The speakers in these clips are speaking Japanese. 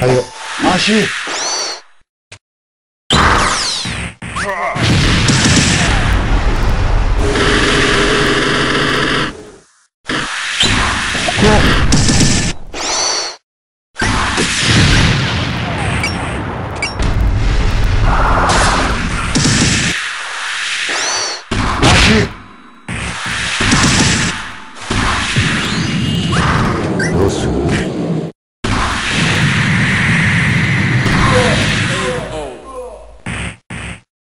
はいよ。足。どうする？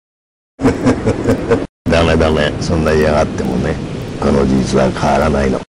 ダメダメ、そんな嫌がってもね、この事実は変わらないの。